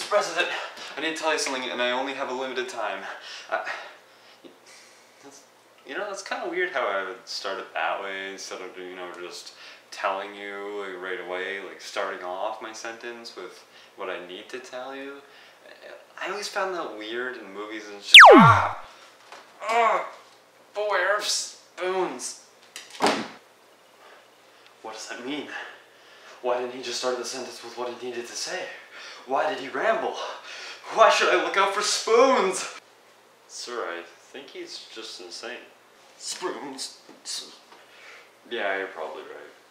Mr. President, I need to tell you something, and I only have a limited time. That's kind of weird how I would start it that way instead of, just telling you like, right away, like starting off my sentence with what I need to tell you. I always found that weird in movies and shit. Beware of spoons. What does that mean? Why didn't he just start the sentence with what he needed to say? Why did he ramble? Why should I look out for spoons? Sir, I think he's just insane. Spoons. Yeah, you're probably right.